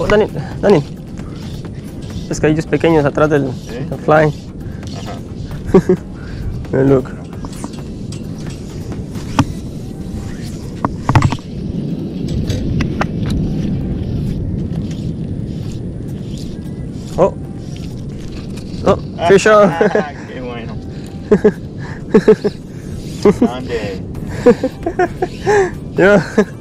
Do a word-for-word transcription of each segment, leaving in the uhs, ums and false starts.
oh, Daniel, Daniel. Pescadillos pequeños atrás del, ¿Sí? del fly. Ajá. Look. Oh. Oh, fish on. Qué bueno. ¿Dónde? Yo.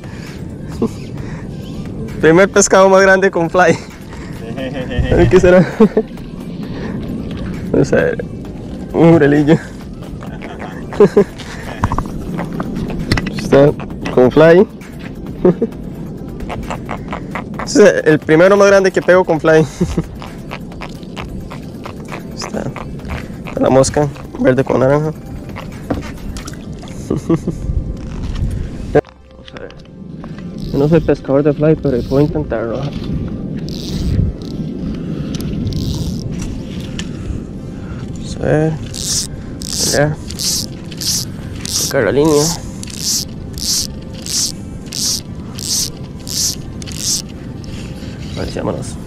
Primer pescado más grande con fly. A ver qué será. Vamos a ver. Un jurelillo. Está con fly. Este es el primero más grande que pego con fly. Está la mosca verde con naranja. Vamos a ver. Yo no soy pescador de fly, pero puedo intentarlo. Vamos a ver. Mira. Sacar la línea. A ver, vámonos.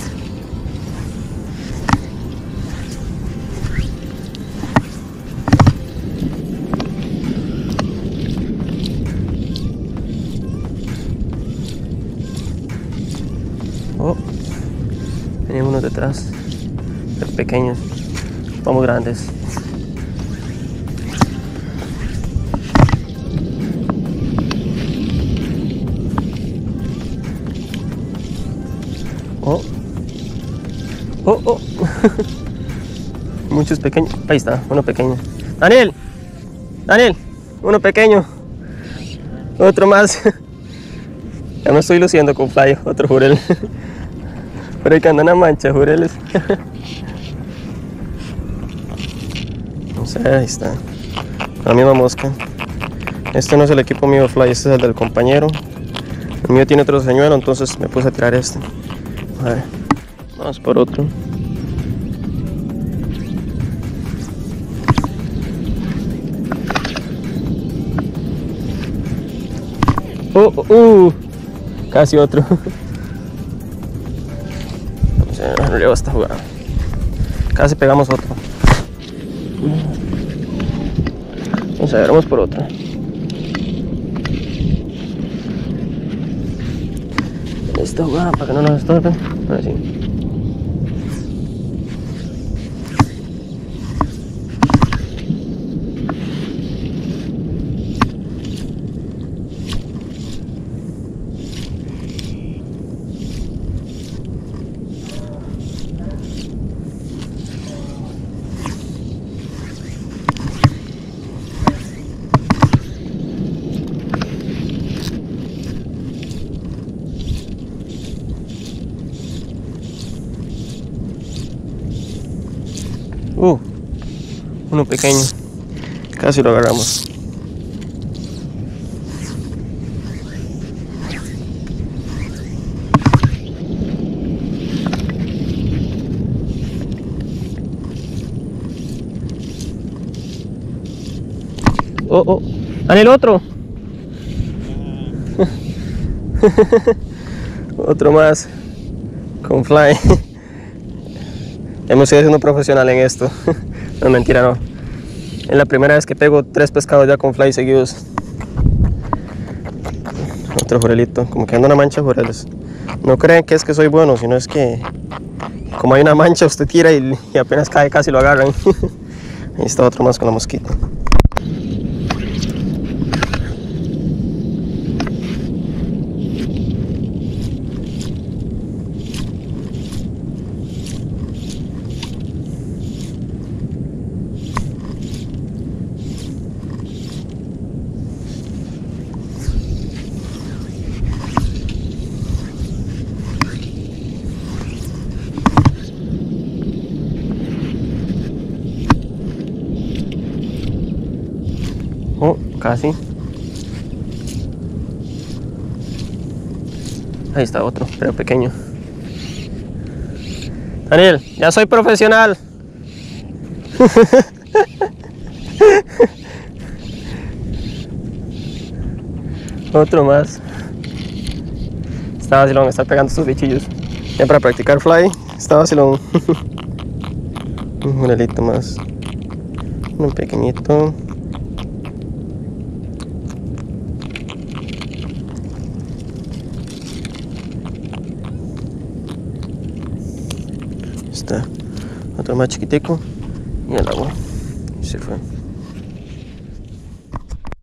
Oh, tenía uno detrás, pero pequeños, vamos grandes. Oh, oh, oh. Muchos pequeños. Ahí está, uno pequeño. Daniel, Daniel, uno pequeño. Otro más. Ya me estoy luciendo con fly, otro jurel. Por ahí que andan a mancha, jureles. No sé, ahí está. La misma mosca. Este no es el equipo mío fly, este es el del compañero. El mío tiene otro señuelo, entonces me puse a tirar este. A ver, vamos por otro. Oh, oh, uh, casi otro. No le basta jugar. Casi pegamos otro. Vamos a ver, vamos por otro. Esta jugada para que no nos estorbe. Así. Uh, uno pequeño, casi lo agarramos. Oh, oh, ¡dale el otro! Otro más con fly. Hemos sido siendo profesional en esto. No, mentira, no. Es la primera vez que pego tres pescados ya con fly seguidos. Otro jurelito, como que anda una mancha de jureles. No creen que es que soy bueno, sino es que como hay una mancha usted tira y, y apenas cae casi lo agarran. Ahí está otro más con la mosquita. Oh, casi. Ahí está otro, pero pequeño. Daniel, ya soy profesional. Otro más. Está vacilón, me está pegando estos bichillos. Ya para practicar fly, está vacilón. Un jurelito más. Un pequeñito. Está otro más chiquitico y el agua. Y se fue.